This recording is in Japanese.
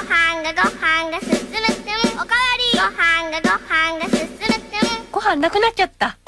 ご飯が進む。おかわり。ご飯が進む。 ご飯なくなっちゃった。